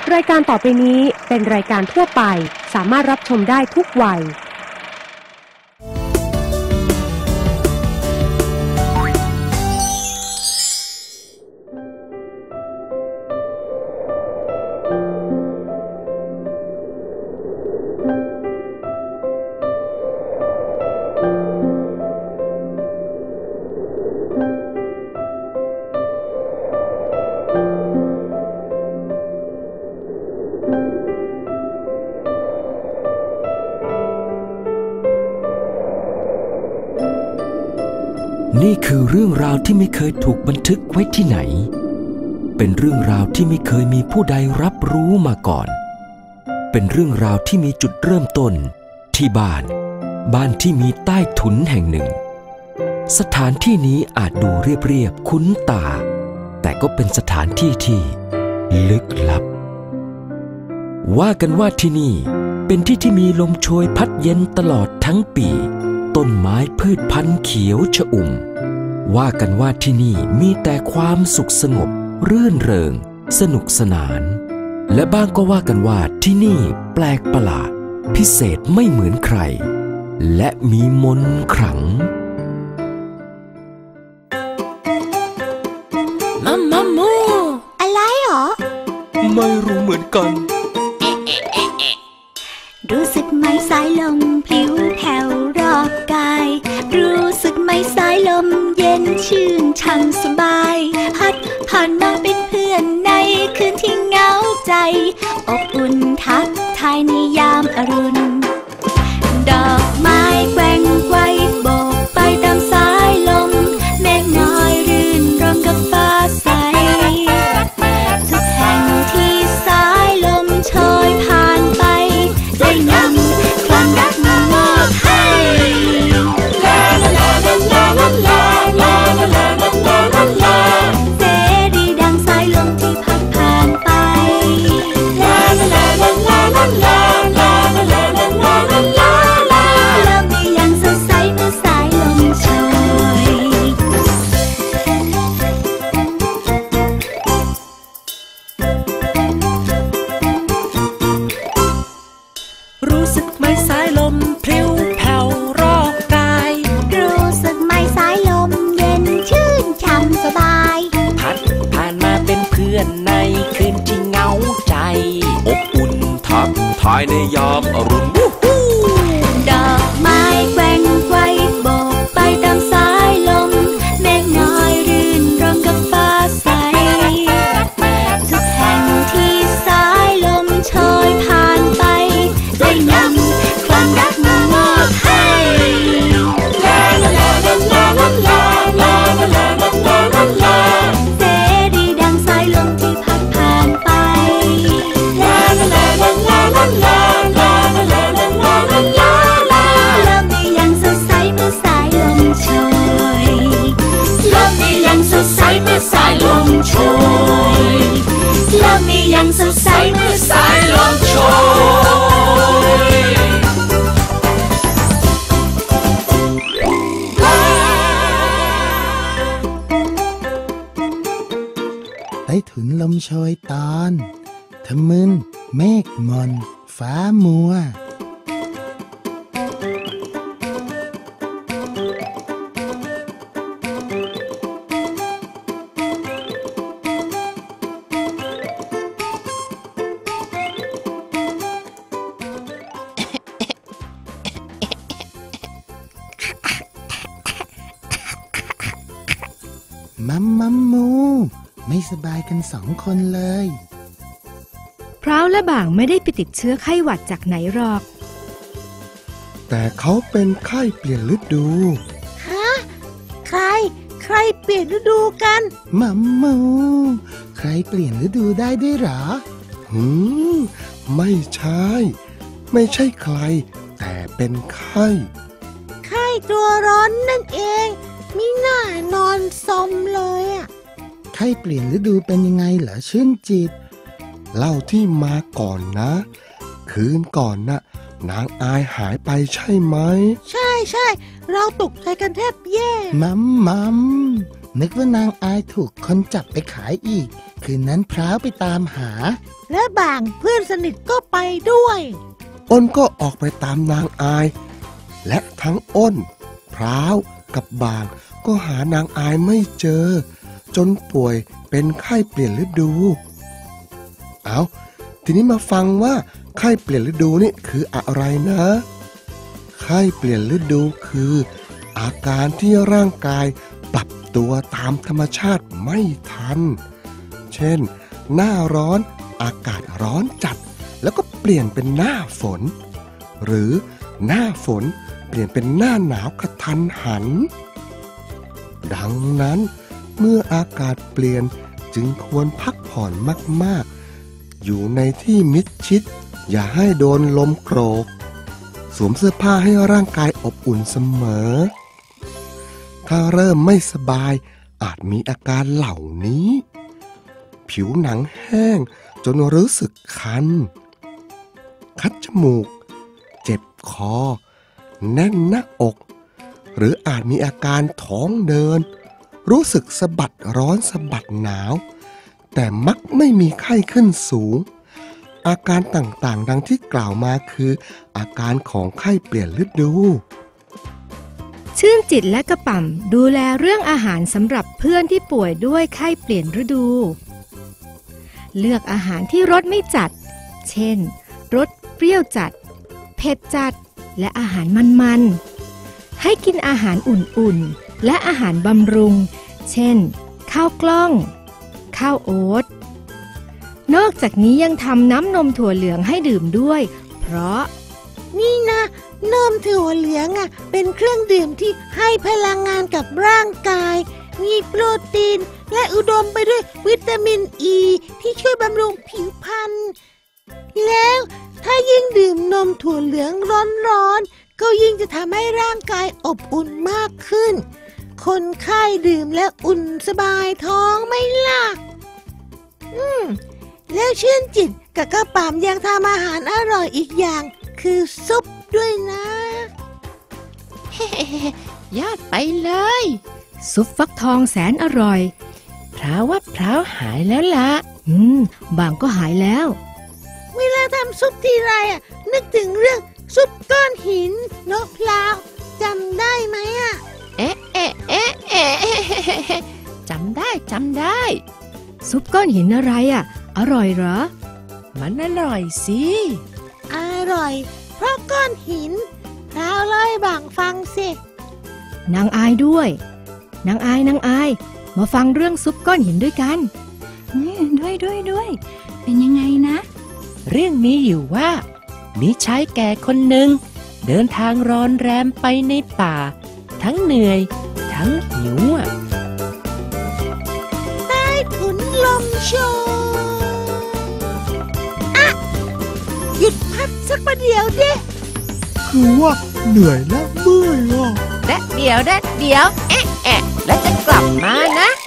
รายการต่อไปนี้เป็นรายการทั่วไปสามารถรับชมได้ทุกวัยนี่คือเรื่องราวที่ไม่เคยถูกบันทึกไว้ที่ไหนเป็นเรื่องราวที่ไม่เคยมีผู้ใดรับรู้มาก่อนเป็นเรื่องราวที่มีจุดเริ่มต้นที่บ้านที่มีใต้ถุนแห่งหนึ่งสถานที่นี้อาจดูเรียบคุ้นตาแต่ก็เป็นสถานที่ที่ลึกลับว่ากันว่าที่นี่เป็นที่ที่มีลมโชยพัดเย็นตลอดทั้งปีต้นไม้พืชพันธุ์เขียวชอุ่มว่ากันว่าที่นี่มีแต่ความสุขสงบรื่นเริงสนุกสนานและบ้างก็ว่ากันว่าที่นี่แปลกประหลาดพิเศษไม่เหมือนใครและมีมนต์ขลังมัมมูอะไรหรอไม่รู้เหมือนกันรู้สึกไหมสายลมพลิ้วแผ่วรอบกายรู้สึกไหมสายลมเย็นชื่นช่ำสบายพัดผ่านมาเป็นเพื่อนในคืนที่เหงาใจอบอุ่นทักทายในยามอรุณดอกไม้แกว่งไกวโบกไปตามสายลมเมฆน้อยรื่นรมกับฟ้าใสทุกแห่งที่สายลมโชยผ่านไปได้นำความรักมามอบให้ลาลาลาลาลาลาลาลาลาลาลาลาลาเสรีดังสายลมที่พัดผ่านไปลาลาลาลาลาลาลาลาลาลาลาลาลาลาโลกนี้ยังสดใสเมื่อสายลมโชยรู้สึกไหมสายลมพลิ้วแผ่วรอบกายรู้สึกไหมสายลมเย็นชื่นช่ำสบายพัดผ่านมาเป็นเพื่อนในคืนที่เหงาใจอบอุ่นทักทายในยามอรุณดอกไม้แกว่งไกวโบกไปตามสายลมเมฆน้อยรื่นรมกับฟ้าใสทุกแห่งที่สายลมโชยผ่านไปได้นำความรักมามอบให้ลาลาลาลาลาลาลาลาลาลาลาลาลาเสรีดังสายลมที่พัดผ่านไปลาลาลาลาลาลาลาลาลาลาลาลาลาลาโลกนี้ยังสดใสเมื่อสายลมโชยโลกนี้ยังสดใสเมื่อสายลมโชยโลกนี้ยังสดใสเมื่อสายลมโชยใต้ถุนลมโชยตอนทะมึนเมฆมนฟ้ามัวมัมมูไม่สบายกัน2 คนเลยพร้าวและบ่างไม่ได้ไปติดเชื้อไข้หวัดจากไหนหรอกแต่เขาเป็นไข้เปลี่ยนฤดูฮะใครเปลี่ยนฤดูกันมัมมูใครเปลี่ยนฤดูได้ด้วยหรอไม่ใช่ใครแต่เป็นไข้ตัวร้อนนั่นเองมิน่านอนสมเลยอ่ะไข้เปลี่ยนฤดูเป็นยังไงเหรอชื่นจิตเล่าที่มาก่อนนะคืนก่อนน่ะนางอายหายไปใช่ไหมใช่เราตกใจกันแทบแย่มัมนึกว่านางอายถูกคนจับไปขายอีกคืนนั้นพร้าวไปตามหาและบ่างเพื่อนสนิทก็ไปด้วยอ้นก็ออกไปตามนางอายและทั้งอ้นพร้าวกับบ่างก็หานางอายไม่เจอจนป่วยเป็นไข้เปลี่ยนฤดูเอาทีนี้มาฟังว่าไข้เปลี่ยนฤดูนี่คืออะไรนะไข้เปลี่ยนฤดูคืออาการที่ร่างกายปรับตัวตามธรรมชาติไม่ทันเช่นหน้าร้อนอากาศร้อนจัดแล้วก็เปลี่ยนเป็นหน้าฝนหรือหน้าฝนเปลี่ยนเป็นหน้าหนาวกระทันหันดังนั้นเมื่ออากาศเปลี่ยนจึงควรพักผ่อนมากๆอยู่ในที่มิดชิดอย่าให้โดนลมโกรกสวมเสื้อผ้าให้ร่างกายอบอุ่นเสมอถ้าเริ่มไม่สบายอาจมีอาการเหล่านี้ผิวหนังแห้งจนรู้สึกคันคัดจมูกเจ็บคอแน่นหน้าอกหรืออาจมีอาการท้องเดินรู้สึกสะบัดร้อนสะบัดหนาวแต่มักไม่มีไข้ขึ้นสูงอาการต่างๆดังที่กล่าวมาคืออาการของไข้เปลี่ยนฤดูชื่นจิตและกระป่ำดูแลเรื่องอาหารสำหรับเพื่อนที่ป่วยด้วยไข้เปลี่ยนฤดูเลือกอาหารที่รสไม่จัดเช่นรสเปรี้ยวจัดเผ็ดจัดและอาหารมันๆให้กินอาหารอุ่นๆและอาหารบำรุงเช่นข้าวกล้องข้าวโอ๊ตนอกจากนี้ยังทำน้ำนมถั่วเหลืองให้ดื่มด้วยเพราะนี่นะนมถั่วเหลืองเป็นเครื่องดื่มที่ให้พลังงานกับร่างกายมีโปรตีนและอุดมไปด้วยวิตามินอีที่ช่วยบำรุงผิวพรรณแล้วถ้ายิ่งดื่มนมถั่วเหลืองร้อนๆก็ยิ่งจะทำให้ร่างกายอบอุ่นมากขึ้นคนไข้ดื่มแล้วอุ่นสบายท้องไม่ล่ะแล้วชื่นจิตกับกระป๋ำยังทำอาหารอร่อยอีกอย่างคือซุปด้วยนะยอดไปเลยซุปฟักทองแสนอร่อยพร้าวว่าพร้าวหายแล้วล่ะบางก็หายแล้วเวลาทำซุปทีไรนึกถึงเรื่องซุปก้อนหินนกพลาวจำได้ไหมจำได้ซุปก้อนหินอะไรอร่อยเหรอมันอร่อยสิอร่อยเพราะก้อนหินพราวเล่าให้บางฟังสินางอายด้วยนางอายมาฟังเรื่องซุปก้อนหินด้วยกันด้วยเป็นยังไงนะเรื่องมีอยู่ว่ามีชายแก่คนหนึ่งเดินทางร้อนแรมไปในป่าทั้งเหนื่อยทั้งหิวใต้ถุนลมโชยหยุดพักสักประเดี๋ยวดิคือว่าเหนื่อยและเมื่อยแดดเดี๋ยวแล้วจะกลับมานะ